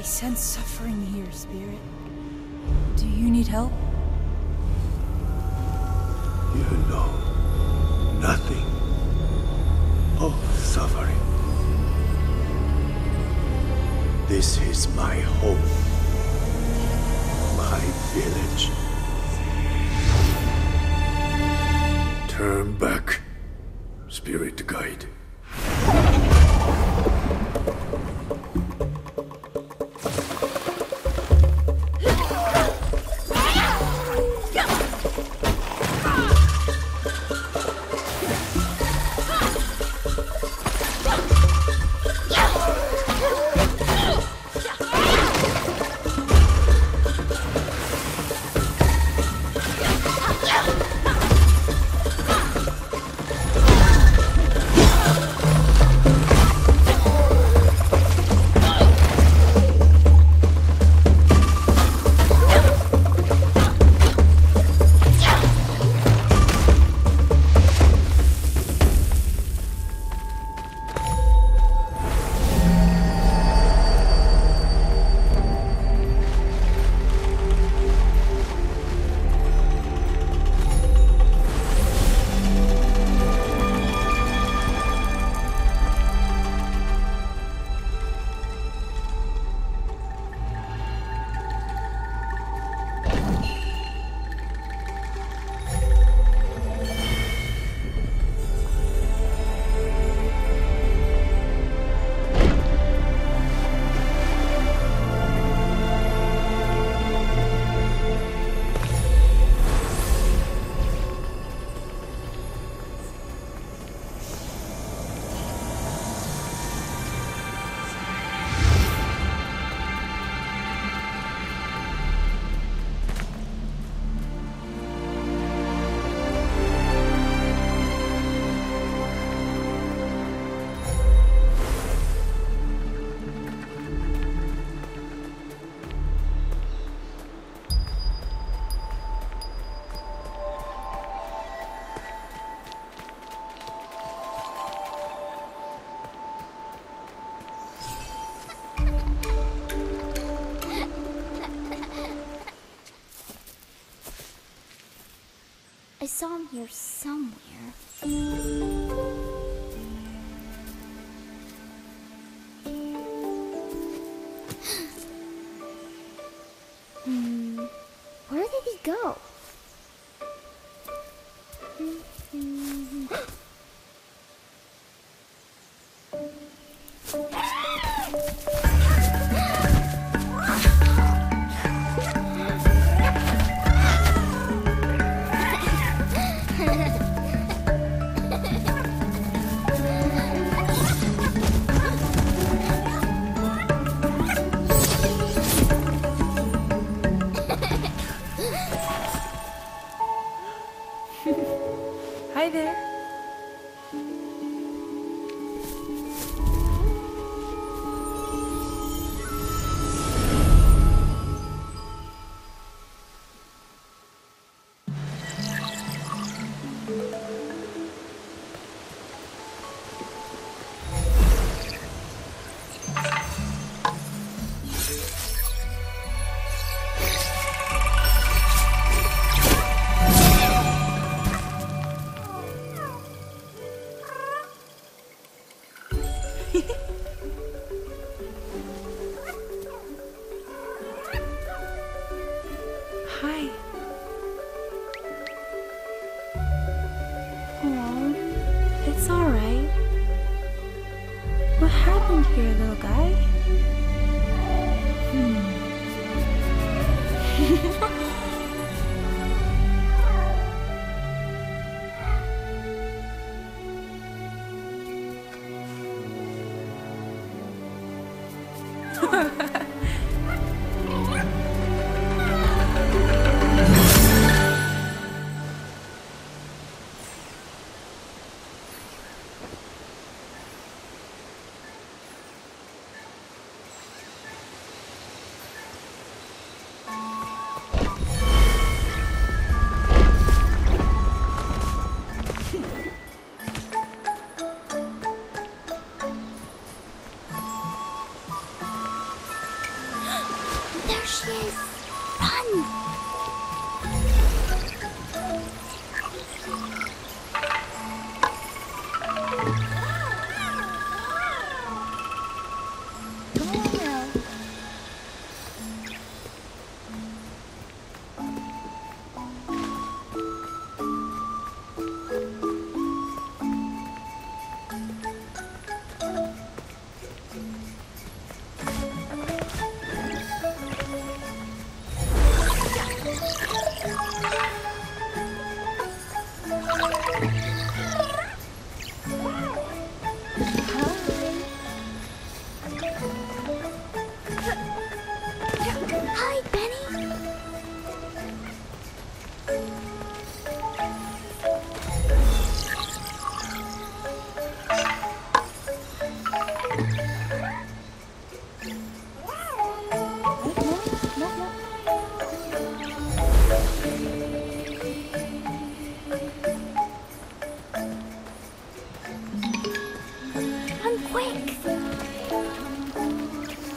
sense suffering here, Spirit. Do you need help? You know nothing of suffering. This is my home, my village. Turn back, Spirit Guide. I saw him here somewhere. Where did he go? Hi there. Hi. Oh, it's all right. What happened here, little guy? There she is! Run! Hi, Benny. Run quick.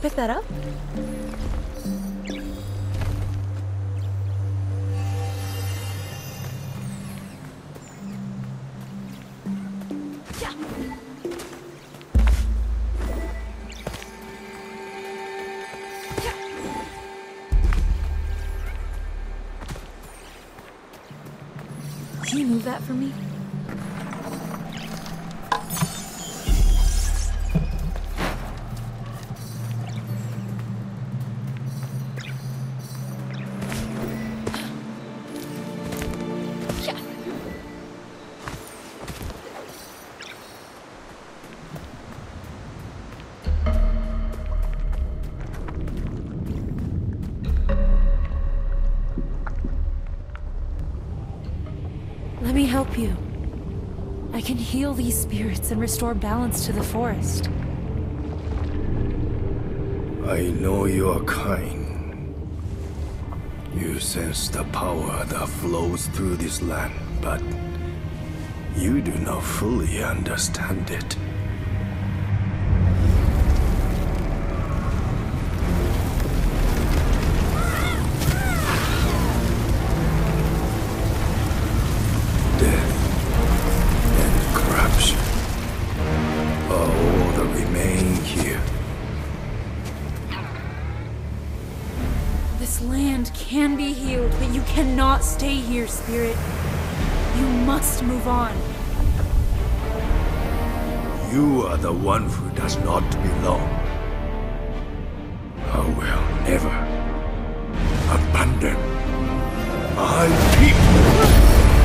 pick that up? Can you move that for me? Let me help you. I can heal these spirits and restore balance to the forest. I know you are kind. You sense the power that flows through this land, but you do not fully understand it. This land can be healed, but you cannot stay here, Spirit. You must move on. You are the one who does not belong. I will never abandon my people.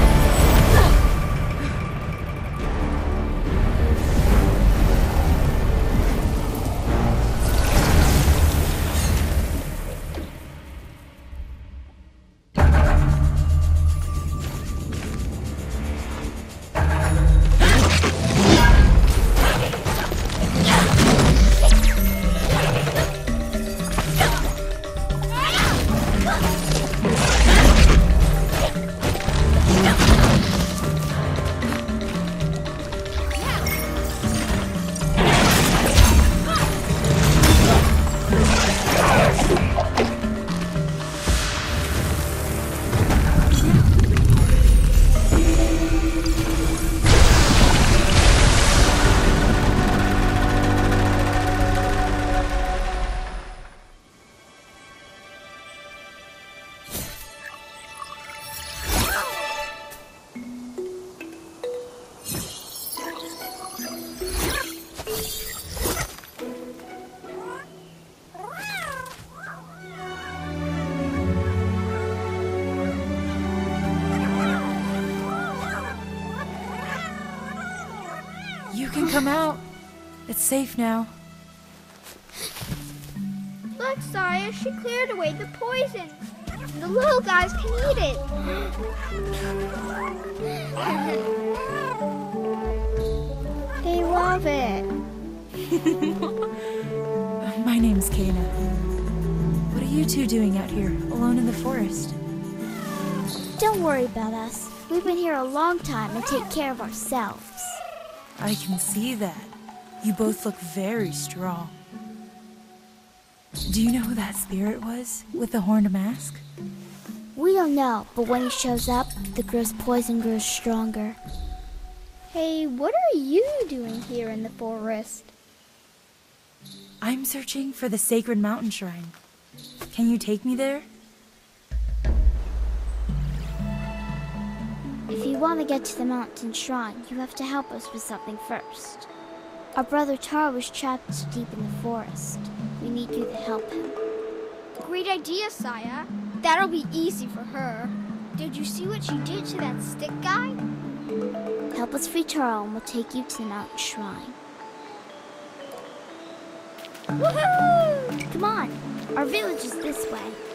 You can come out. It's safe now. Look, Saya, she cleared away the poison. The little guys can eat it. They love it. My name's Kana. What are you two doing out here, alone in the forest? Don't worry about us. We've been here a long time and take care of ourselves. I can see that. You both look very strong. Do you know who that spirit was, with the horned mask? We don't know, but when he shows up, the girl's poison grows stronger. Hey, what are you doing here in the forest? I'm searching for the sacred mountain shrine. Can you take me there? If you want to get to the mountain shrine, you have to help us with something first. Our brother Taro was trapped deep in the forest. We need you to help him. Great idea, Saya. That'll be easy for her. Did you see what she did to that stick guy? Help us free Taro and we'll take you to the mountain shrine. Woohoo! Come on, our village is this way.